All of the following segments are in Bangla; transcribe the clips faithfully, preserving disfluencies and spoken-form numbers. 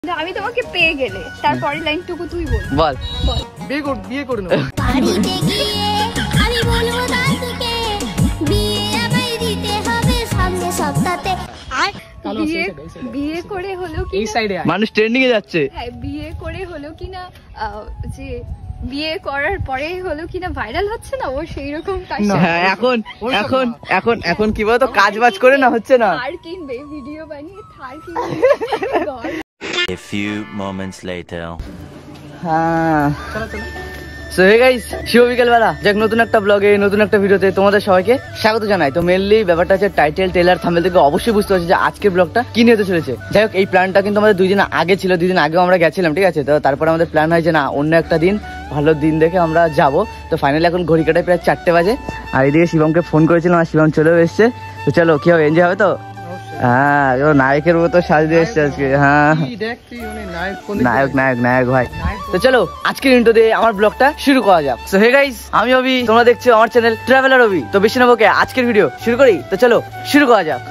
আমি তোমাকে পেয়ে গেলে তারপরের লাইনটুকু তুই বল। বল বল। বিয়ে কর বিয়ে করে নেব। বাড়িতে গিয়ে আমি বলবো দাদুকে বিয়ে আমায় দিতে হবে সামনে সপ্তাহে। বিয়ে বিয়ে করে হলো কি এই সাইডে মানুষ ট্রেন্ডিং এ যাচ্ছে। হ্যাঁ বিয়ে করে হলো কি না যে বিয়ে করার পরে হলো কিনা ভাইরাল হচ্ছে না ও সেই রকম কাজ। হ্যাঁ এখন এখন এখন এখন কি বলতো কাজ বাজ করে না হচ্ছে না। থার কিনবে ভিডিও বানিয়ে থার কিনবে। A few moments later. হ্যাঁ সো হে গাইস শুভ বিকেলবেলা যাক নতুন একটা ব্লগে নতুন একটা ভিডিওতে তোমাদের সবাইকে স্বাগত জানাই। তো মেনলি ব্যাপারটা হচ্ছে টাইটেল টেলার থাম্বনেল থেকে অবশ্যই বুঝতে পারছি যে আজকের ব্লগটা কি নিয়ে হতে চলেছে। যাই হোক এই প্ল্যানটা কিন্তু আমাদের দুই দিন আগে ছিল, দুই দিন আগেও আমরা গেছিলাম, ঠিক আছে। তো তারপরে আমাদের প্ল্যান হয় যে না অন্য একটা দিন ভালো দিন দেখে আমরা যাব। তো ফাইনালি এখন ঘড়ি কাটায় প্রায় চারটে বাজে আর এদিকে শিবমকে ফোন করেছিলাম আর শিবম চলেও এসছে। তো চলো কি হবে, এনজয় হবে তো? হ্যাঁ নায়কের মতো সাজতে এসছে আজকে। হ্যাঁ নায়ক নায়ক নায়ক ভাই। তো চলো আজকের ইন্ট্রো দিয়ে আমার ব্লগটা শুরু করা যাক। সো হে গাইস আমি অভি, তোমরা দেখছো আমার চ্যানেল ট্রাভেলার অভি। তো বেশি নেবো কে, আজকের ভিডিও শুরু করি। তো চলো শুরু করা যাক।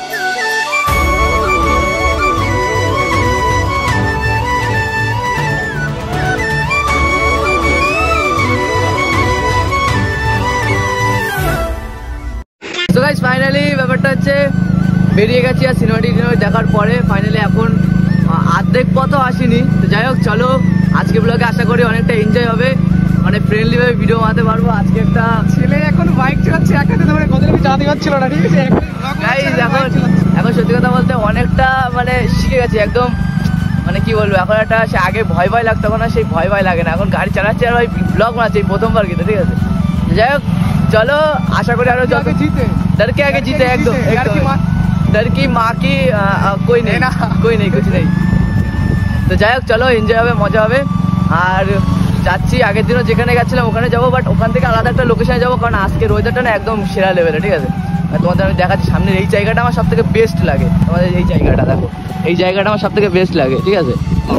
তো গাইস ফাইনালি ব্যাপারটা হচ্ছে বেরিয়ে গেছি আর সিনেমাটিক দেখার পরে ফাইনালি এখন অর্ধেক পথও আসিনি। তো যাই হোক চলো আজকে ব্লগে আশা করি অনেকটা এনজয় হবে, মানে ফ্রেন্ডলি ভাবে ভিডিও বানাতে পারবো। আজকে একটা ছেলে এখন বাইক চালাচ্ছে একাতে, মানে কতদিন চালাতে পারছিল না, ঠিক আছে। গাইস এখন এখন সত্যি কথা বলতে অনেকটা মানে শিখে গেছি একদম, মানে কি বলবো এখন একটা সে আগে ভয় ভয় লাগতো এখন আর সেই ভয় ভয় লাগে না, এখন গাড়ি চালাচ্ছে আর ওই ব্লগ বানাচ্ছে এই প্রথমবার কিন্তু, ঠিক আছে। যাই হোক চলো আশা করি আরো যত জিতে ডরকে আগে জিতে একদম डर की माँ की आ, आ, कोई नहीं ना कोई नहीं कुछ नहीं। তো যাই হোক চলো এনজয় হবে মজা হবে। আর যাচ্ছি আগের দিনও যেখানে গেছিলাম ওখানে যাবো, বাট ওখান থেকে আলাদা একটা লোকেশনে যাবো কারণ আজকের ওয়েদারটা না একদম সেরা লেভেলে, ঠিক আছে। তোমাদের আমি দেখাচ্ছি সামনের এই জায়গাটা আমার সব থেকে বেস্ট লাগে। তোমাদের এই জায়গাটা দেখো, এই জায়গাটা আমার সব থেকে বেস্ট লাগে, ঠিক আছে।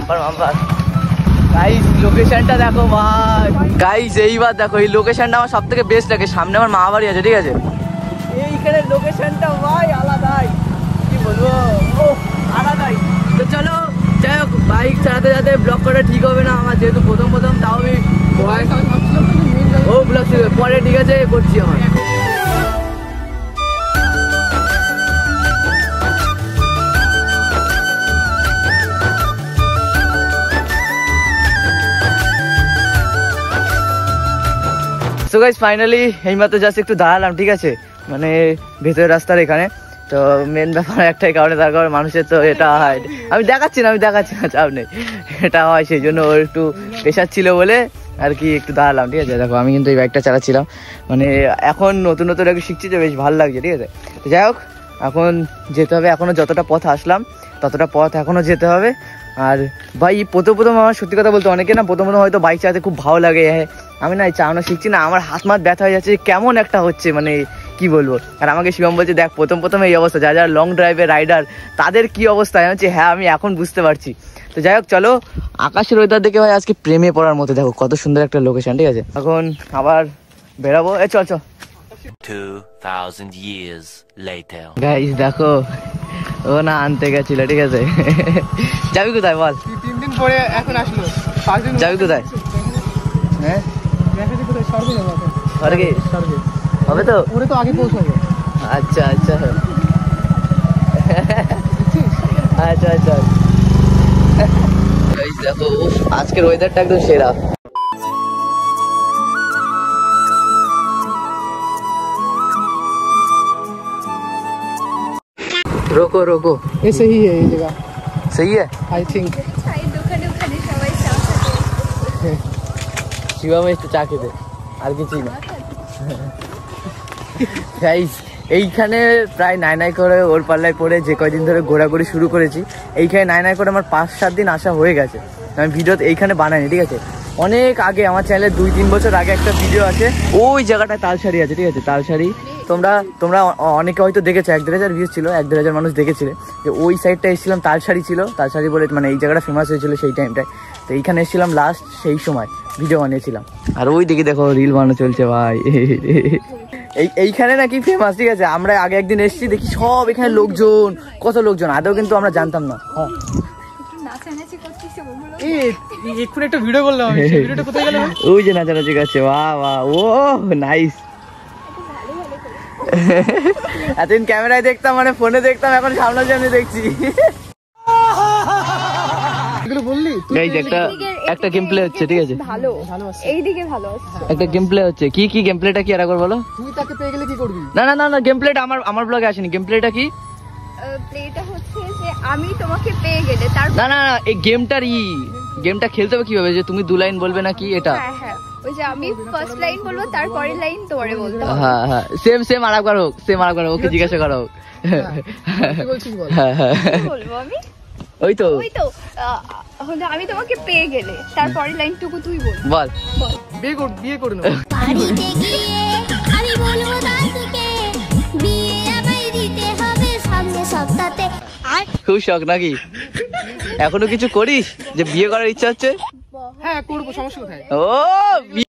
গাইস লোকেশনটা দেখো ভাই, গাইস এইবার দেখো এই লোকেশনটা আমার সব থেকে বেস্ট লাগে। সামনে আমার মা বাড়ি আছে, ঠিক আছে। এইখানে লোকেশনটা ভাই আলাদাই, কি বলবো ও আলাদাই। তো চলো যাই হোক বাইক চালাতে যাতে ব্লগ করা ঠিক হবে না আমার, যেহেতু প্রথম প্রথম তাও আমি ও ব্লগ পরে ঠিক আছে করছি আমার। সো গাইস ফাইনালি এইমাত্র জাস্ট একটু দাঁড়ালাম, ঠিক আছে, মানে ভেতরের রাস্তার এখানে। তো মেন ব্যাপার একটাই কারণে, তার কারণে মানুষের তো এটা হয়, আমি দেখাচ্ছি না আমি দেখাচ্ছি না চাপ নেই, এটা হয় সেই জন্য ওর একটু প্রেশার ছিল বলে আর কি একটু দাঁড়ালাম, ঠিক আছে। দেখো আমি কিন্তু এই বাইকটা চালাচ্ছিলাম, মানে এখন নতুন নতুন একটু শিখছি যে বেশ ভালো লাগছে, ঠিক আছে। তো যাই হোক এখন যেতে হবে, এখনও যতটা পথ আসলাম ততটা পথ এখনও যেতে হবে। আর ভাই প্রথম প্রথম আমার সত্যি কথা বলতে অনেকে না প্রথম প্রথম হয়তো বাইক চালাতে খুব ভালো লাগে, হ্যাঁ আমি না চালানো শিখছি না, আমার হাত মাত ব্যথা হয়ে যাচ্ছে কেমন একটা হচ্ছে, মানে কি বলবো। আর আমাকে শিবম বলছে দেখ প্রথম প্রথম এই অবস্থা, যারা যারা লং ড্রাইভে রাইডার তাদের কি অবস্থা, আমি বলছি হ্যাঁ আমি এখন বুঝতে পারছি। তো যাই হোক চলো আকাশের ওয়েদার দেখে ভাই আজকে প্রেমে পড়ার মতো, দেখো কত সুন্দর একটা লোকেশন, ঠিক আছে। এখন আবার বেরাবো, এ চল চল। two thousand years later. Guys দেখো ও না আনতে গেছিল, ঠিক আছে। যাবি কোথায় বল? তিন দিন পরে এখন আসলো, যাবি কোথায়? হ্যাঁ স্বর্গে হবে তো, ওরে তো আগে পৌঁছাবে। আচ্ছা আচ্ছা আচ্ছা আচ্ছা দেখো আজকের ওয়েদারটা একদম সেরা। रोको रोको ये सही है, ये जगह सही है आई थिंक। দোকানে ওখানে সবাই চা খাবে, শিবম একটু চা খেতে আর কিছুই না। গাইস এইখানে প্রায় নাই নাই করে ওর পাল্লায় পড়ে যে কয়দিন ধরে ঘোরাঘুরি শুরু করেছি, এইখানে নাই নাই করে আমার পাঁচ সাত দিন আসা হয়ে গেছে। আমি ভিডিও এইখানে বানাইনি, ঠিক আছে। অনেক আগে আমার চ্যানেলে দুই তিন বছর আগে একটা ভিডিও আছে, ওই জায়গাটায় তালসারি আছে, ঠিক আছে। তালসারি তোমরা তোমরা অনেকে হয়তো দেখেছো, এক দেড় হাজার ভিউজ ছিল, এক দেড় হাজার মানুষ দেখেছিলে যে ওই সাইডটা এসেছিলাম, তালসারি ছিল, তালসারি বলে মানে এই জায়গাটা ফেমাস হয়েছিল সেই টাইমটায়। তো এইখানে এসেছিলাম লাস্ট, সেই সময় ভিডিও বানিয়েছিলাম। আর ওই দিকে দেখো রিল বানানো চলছে ভাই। এই এইখানে নাকি ফেমাস, ঠিক আছে। আমরা আগে একদিন এসেছি দেখি সব এখানে লোকজন, কত লোকজন, আদৌ কিন্তু আমরা জানতাম না। হ্যাঁ নাচানাচি করছিস ওগুলো এই এক্ষুনি একটা ভিডিও করলাম আমি, সেই ভিডিওটা কোথায় গেল? ওই যে নাচানাচি করছে, বাহ বাহ, ও নাইস। এতদিন ক্যামেরায় দেখতাম, মানে ফোনে দেখতাম, এখন সামনাসামনি দেখছি। এগুলো বললি তুই? গাইস একটা একটা গেম প্লে হচ্ছে, ঠিক আছে? ভালো ভালো আছে। এইদিকে ভালো আছে। একটা গেম প্লে হচ্ছে। কি কি গেম প্লেটা কি একবার বলো? তুই তাকে পেয়ে গেলে কি করবি? না না না না, গেম প্লেটা আমার আমার ব্লগে আসেনি। গেম প্লেটা কি? প্লেটা হচ্ছে যে আমি তোমাকে পেয়ে গেলে তার না না না, এই গেমটার ই গেমটা খেলতে হবে কিভাবে? যে তুমি দু লাইন বলবে না কি এটা? হ্যাঁ হ্যাঁ ওই যে আমি ফার্স্ট লাইন বলবো, তারপরের লাইন তোমারে বলতে হবে। হ্যাঁ হ্যাঁ, সেম সেম আরেকবার হোক, সেম আরেকবার হোক, ওকে জিজ্ঞাসা করো। কি বলছিস বল? হ্যাঁ হ্যাঁ, কি বলবো আমি? ওই তো ওই তো আহ, হলো আমি তোমাকে পেয়ে গেলে তারপরের লাইনটুকু তুই বল। বল। বল। বিয়ে কর, বিয়ে করে নেব। বাড়িতে গিয়ে আমি বলবো দাদুকে বিয়ে আমায় দিতে হবে সামনে সপ্তাহে। আর খুব শখ নাকি? এখনো কিছু করিস যে বিয়ে করার ইচ্ছা হচ্ছে? হ্যাঁ করবো, সমস্যা কোথায়? ও বি-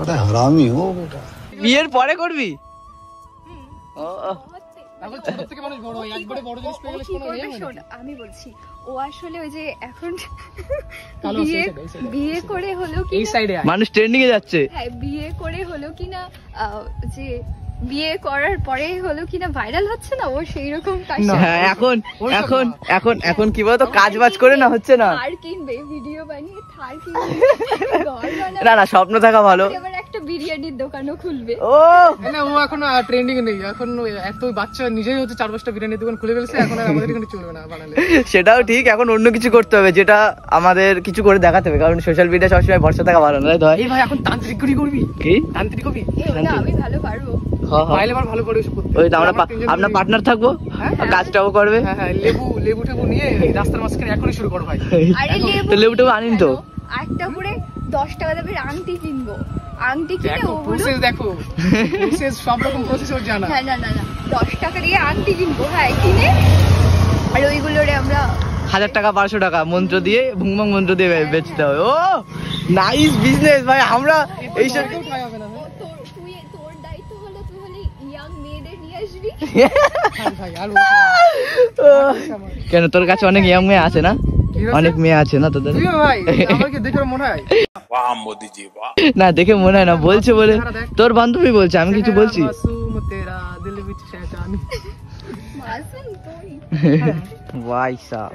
বিয়ের পরে করবি? ও এখন ছোট থেকে মানুষ বড় হয়, একবারে বড় জিনিস পেয়ে ও গেলে কি কোনো করবে ইয়ে হয় না। শোন, আমি বলছি ও আসলে ওই যে এখন কালো আছে, বিয়ে এই side, এই side। বিয়ে করে হলো কি এই সাইডে মানুষ ট্রেন্ডিং এ যাচ্ছে। হ্যাঁ বিয়ে করে হলো কিনা আহ, যে বিয়ে করার পরে হলো কিনা ভাইরাল হচ্ছে না ও সেই রকম কাজ। হ্যাঁ এখন ওইসব এখন না। এখন এখন কি বলতো, কাজ বাজ করে না হচ্ছে না। থার কিনবে, ভিডিও বানিয়ে থার কিনবে, ঘর বানাবে, না না, স্বপ্ন থাকা ভালো। এবার একটা বিরিয়ানির দোকানও খুলবে। ও না, ও এখন ট্রেন্ডিং নেই, এখন এত বাচ্চা নিজেই হচ্ছে চার পাঁচটা বিরিয়ানির দোকান খুলে ফেলছে, এখন আর আমাদের এখানে চলবে না বানালে। সেটাও ঠিক, এখন অন্য কিছু করতে হবে, যেটা আমাদের কিছু করে দেখাতে হবে, কারণ সোশ্যাল মিডিয়া সবসময় বর্ষা থাকা ভালো না, তাই তো? এই ভাই এখন তান্ত্রিক করি করবি? কি তান্ত্রিক করবি? এ, ওটা আমি ভালো পারবো। হ্যাঁ, হ্যাঁ। পাইলে আমার ভালো করে ওসব করতে। ওই তো আমরা আমার পা- তিনজন আমরা মিলে- পার্টনার থাকবো, হ্যাঁ, আর কাজটাও করবে। হ্যাঁ হ্যাঁ, লেবু লেবু টেবু নিয়ে এই রাস্তার মাঝখানে এখনই শুরু করো ভাই। আরে লেবু তো লেবুটা আনিন তো। একটা করে দশ টাকা দামের আংটি কিনবো, আংটি কিনে দেখো ওগুলো প্রসেস, দেখো প্রসেস, সব রকম প্রসেস ওর জানা। হ্যাঁ না না না দশ টাকা দিয়ে আংটি কিনবো, হ্যাঁ কিনে আর ওইগুলোরে আমরা হাজার টাকা বারোশো টাকা মন্ত্র দিয়ে, ভুংভং মন্ত্র দিয়ে বে- বেচতে হবে। ও নাইস বিজনেস ভাই। আমরা এইসব কেউ ঠাই হবে না ভাই। ও তোর তুই তোর দায়িত্ব হলো তুই হলে ইয়াং মেয়েদের নিয়ে আসবি। ভাই, ভাই, আর বলতে হবে না। কেন, তোর কাছে অনেক ইয়ং মেয়ে আছে না? কি হয়েছে? অনেক মেয়ে আছে না তোদের? তুইও ভাই, আমাকে দেখে ওর মনে হয়। না দেখে মনে হয় না, বলছে বলে। তোর বান্ধবী বলছে, আমি কিছু বলছি? মাসুম তেরা দিল বিচ শয়তান। মাসুম তুই ভাই সাহ,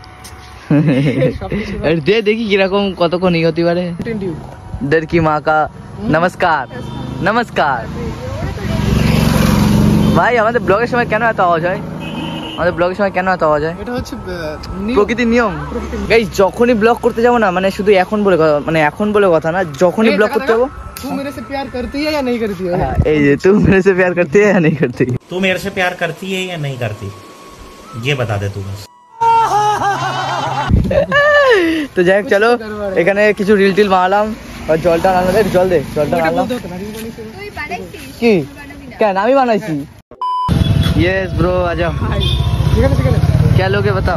আরে দে দেখি কিরকম কতক্ষণ ই হতে পারে। দের কি মা কা নমস্কার, নমস্কার। ভাই আমাদের ব্লগের সময় কেন এত আওয়াজ হয়? আমাদের ব্লগের সময় কেন এত আওয়াজ হয়? এটা হচ্ছে আহ, নিয়ম। প্রকৃতির নিয়ম। প্রকৃতির নিয়ম। গাইস যখনই ব্লগ করতে যাবো না, মানে শুধু এখন বলে কথা- মানে এখন বলে কথা না, যখনই এই ব্লগ দেখা, করতে দেখা, যাবো। तू मेरे से प्यार करती है या नहीं करती है? হ্যাঁ, এই যে তুই মেরে সে প্যার করতে হ্যাঁ नहीं करती? तू मेरे से प्यार करती है या नहीं करती, ये बता दे तू बस। তো যাই হোক চলো, এখানে কিছু রিল টিল মারলাম, আর জলটা আনলাম। এই জল দে, জলটা ওইটা আনলাম। বলতে হতো না, রিল বানিয়েছে। তুই বানাইছিস কি? তুই বানাবি না। কেন আমি বানাইছি? ইয়েস ব্রো, आ जाओ। হাই, যেখানে সেখানে। क्या लोगे बताओ?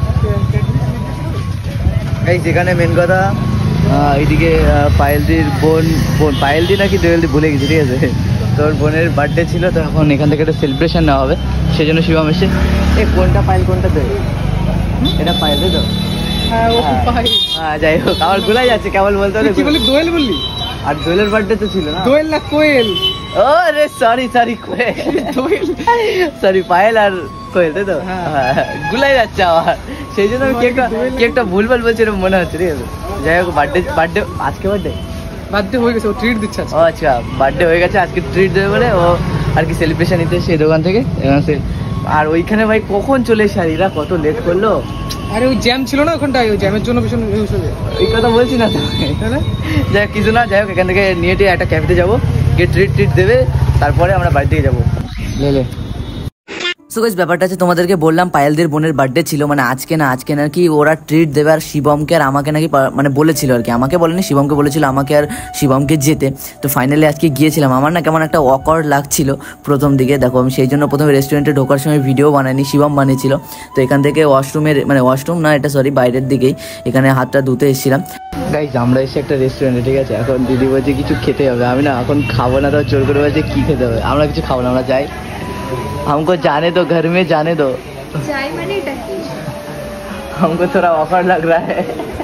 এই যেখানে মেন কথা, আহ, এইদিকে আহ, পায়েলদির বোন বোন পায়েলদি নাকি দোয়েলদি ভুলে গেছি, ঠিক আছে? তোর বোনের বার্থডে ছিল, তো এখন এখান থেকে একটা সেলিব্রেশন নেওয়া হবে, সেই জন্য শিবম এসে। এই কোনটা পায়েল কোনটা দোয়েল? এটা পায়েল তাই তো? হ্যাঁ, ও হ্যাঁ। ভাই। হ্যাঁ যাই হোক, আমার ভুলাই যাচ্ছে কেবল বলতে তুই কি হবে। বলি, দোয়েল বললি? আর দোয়েলের বার্থডে তো ছিল না? দোয়েল না কোয়েল? ও রে sorry sorry, Doel. Sorry Payel আর কোয়েল তাই তো? হ্যাঁ। হ্যাঁ, গুলাই যাচ্ছে আমার, সেই জন্য আমি কেকটা কেকটা ভুলভাল বলছি এরকম মনে হচ্ছে, ঠিক আছে? যাই হোক, বার্থডে বার্থডে আজকে বার্থডে বার্থডে হয়ে গেছে, ও ট্রিট দিচ্ছে আজকে। ও আচ্ছা, বার্থডে হয়ে গেছে, আজকে ট্রিট দেবে বলে ও আর কি সেলিব্রেশন নিতে সেই দোকান থেকে। এবং সে- আর ওইখানে ভাই কখন চলে এসে আর এরা কত লেট করলো, আরে ওই জ্যাম ছিল না ওখানটায়, ওই জ্যামের জন্য ভীষণ ইউজ হয়ে যায়। ওই কথা বলছি না তো। তাই না? যাই হোক কিছু না, যাই হোক এখান থেকে নিয়ে টিয়ে একটা ক্যাফেতে যাবো, গিয়ে ট্রিট ট্রিট দেবে, তারপরে আমরা বাড়ি থেকে যাবো। লে লে সো গাইস, ব্যাপারটা হচ্ছে তোমাদেরকে বললাম পায়েলদের বোনের বার্থডে ছিল, মানে আজকে না, আজকে নাকি ওরা ট্রিট দেবে, আর শিবমকে আর আমাকে নাকি পা- মানে বলেছিল আর কি, আমাকে বলেনি, শিবমকে বলেছিল আমাকে আর শিবমকে যেতে। তো ফাইনালি আজকে গিয়েছিলাম। আমার না কেমন একটা অকওয়ার্ড লাগছিল প্রথম দিকে, দেখো আমি সেই জন্য প্রথমে রেস্টুরেন্টে ঢোকার সময় ভিডিও বানাইনি, শিবম বানিয়েছিল। তো এখান থেকে ওয়াশরুমের মানে ওয়াশরুম না এটা, সরি বাইরের দিকেই, এখানে হাতটা ধুতে এসেছিলাম। গাইস আমরা এসে একটা রেস্টুরেন্টে, ঠিক আছে? এখন দিদি বলছে কিছু খেতে হবে, আমি না এখন খাবো না, তো জোর করে বলছে কি খেতে হবে, আমরা কিছু খাবো না, আমরা যাই, हमको जाने दो घर में जाने दो। যাই মানে এটা কি? हमको थोड़ा ऑफर लग रहा है।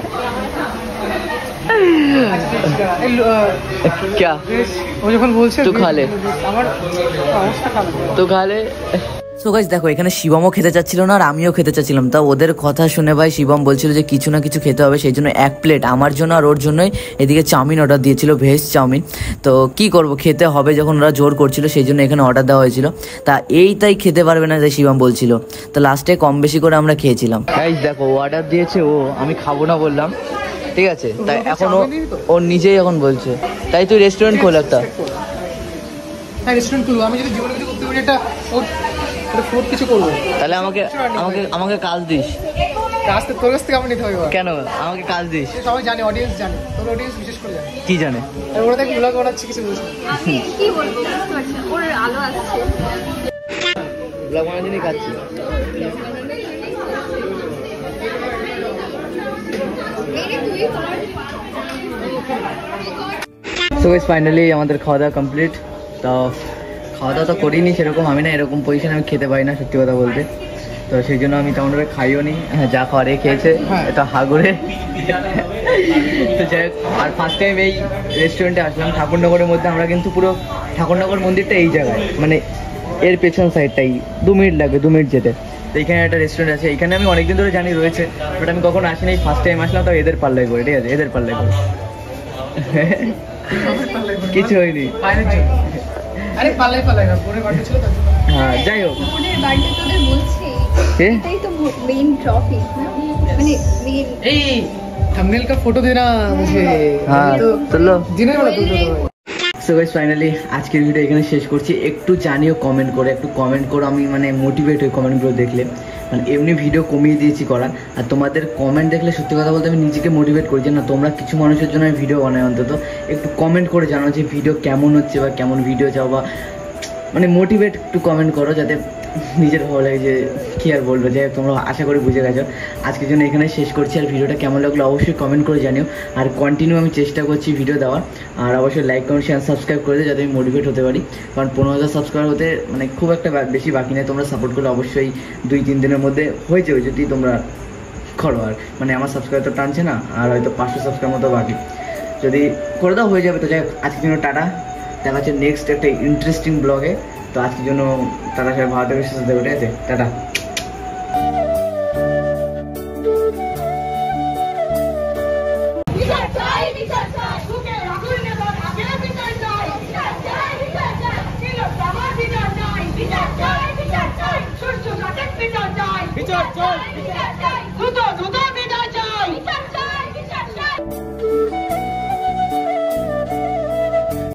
क्या ও যখন বলছে तू खा ले, আমার অবস্থা খারাপ। तू खा ले। সো গাইস দেখো এখানে শিবমও খেতে চাচ্ছিল না আর আমিও খেতে চাচ্ছিলাম, তা ওদের কথা শুনে ভাই শিবম বলছিল যে কিছু না কিছু খেতে হবে, সেই জন্য এক প্লেট আমার জন্য আর ওর জন্যই এদিকে চাউমিন অর্ডার দিয়েছিল, ভেজ চাউমিন। তো কি করব, খেতে হবে যখন ওরা জোর করছিল সেই জন্য এখানে অর্ডার দেওয়া হয়েছিল। তা এই তাই খেতে পারবে না তাই শিবম বলছিল, তো লাস্টে কম বেশি করে আমরা খেয়েছিলাম। গাইস দেখো অর্ডার দিয়েছে ও, আমি খাবো না বললাম, ঠিক আছে, তাই এখন ও ও নিজেই এখন বলছে তাই তুই রেস্টুরেন্ট খোল একটা। হ্যাঁ রেস্টুরেন্ট খুলবো, আমি যদি জীবনে কিছু করতে পারি এটা ওর ফোর্থ কিছু করবো। তাহলে আমাকে আমাকে আমাকে কাজ দিস। কাজ তো তোর কাছ থেকে আমার নিতে হবে এবার। কেন আমাকে কাজ দিস? সবাই জানে, অডিয়েন্স জানে, তোর অডিয়েন্স বিশেষ করে জানে। কি জানে? আর ওরা দেখ ব্লগ বানাচ্ছে কিছু বলছে। আমি কি বলবো বুঝতে পারছি না, ওর আলো আসছে। ব্লগ বানানোর জন্যই খাচ্ছি। সো গাইস ফাইনালি আমাদের খাওয়া দাওয়া কমপ্লিট। তো খাওয়া দাওয়া তো করিনি সেরকম, আমি না এরকম পজিশনে আমি খেতে পারি না সত্যি কথা বলতে, তো সেই জন্য আমি তেমন করে খাইও নি। হ্যাঁ যা খাওয়ারে খেয়েছে এটা হাগুড়ে। তো যাই হোক, আর ফার্স্ট টাইম এই রেস্টুরেন্টে আসলাম ঠাকুরনগরের মধ্যে। আমরা কিন্তু পুরো ঠাকুরনগর মন্দিরটা এই জায়গায়, মানে এর পেছন সাইডটাই, দু মিনিট লাগবে দু মিনিট যেতে। তো এখানে একটা রেস্টুরেন্ট আছে, এখানে আমি অনেকদিন ধরে জানি রয়েছে, বাট আমি কখনো আসিনি, ফার্স্ট টাইম আসলাম। তো এদের পাল্লাই করে, ঠিক আছে, এদের পাল্লাই করে কিছু হয়নি। পায়ের জন্য আরে পালাই পালাই না, পরে বাড়ি ছিল তো। হ্যাঁ যাই হোক, বোনের বাড়িতে তোদের বলছি কে? এটাই তো মেইন ট্রফি না, মানে মেইন। এই থাম্বনেল का फोटो देना मुझे। হ্যাঁ तो চলো। দিনের বেলা তুলতে হবে। সো গাইস ফাইনালি আজকের ভিডিও এখানে শেষ করছি। একটু জানিও কমেন্ট করে, একটু কমেন্ট করো, আমি মানে মোটিভেট হই কমেন্টগুলো দেখলে। মানে এমনি ভিডিও কমিয়ে দিয়েছি করার, আর তোমাদের কমেন্ট দেখলে সত্যি কথা বলতে আমি নিজেকে মোটিভেট করি যে না তোমরা কিছু মানুষের জন্য আমি ভিডিও বানাই, অন্তত একটু কমেন্ট করে জানাও যে ভিডিও কেমন হচ্ছে বা কেমন ভিডিও চাও, বা মানে মোটিভেট একটু কমেন্ট করো যাতে নিজের ভালো লাগে। যে কী আর বলবো, যে তোমরা আশা করি বুঝে গেছো। আজকের জন্য এখানে শেষ করছি, আর ভিডিওটা কেমন লাগলো অবশ্যই কমেন্ট করে জানিও। আর কন্টিনিউ আমি চেষ্টা করছি ভিডিও দেওয়ার, আর অবশ্যই লাইক কমেন্ট শেয়ার সাবস্ক্রাইব করে দিও যাতে আমি মোটিভেট হতে পারি। কারণ পনেরো হাজার সাবস্ক্রাইব হতে মানে খুব একটা বেশি বাকি নেই, তোমরা সাপোর্ট করলে অবশ্যই দুই তিন দিনের মধ্যে হয়ে যাবে যদি তোমরা করো। আর মানে আমার সাবস্ক্রাইব তো টানছে না, আর হয়তো পাঁচশো সাবস্ক্রাইব মতো বাকি, যদি করে দাও হয়ে যাবে। তো যাই হোক আজকের জন্য টাটা, দেখা হচ্ছে নেক্সট একটা ইন্টারেস্টিং ব্লগে। তো আজকের জন্য টাটা, সবাই ভালো থেকে সুস্থ থাকবে, ঠিক আছে, টাটা।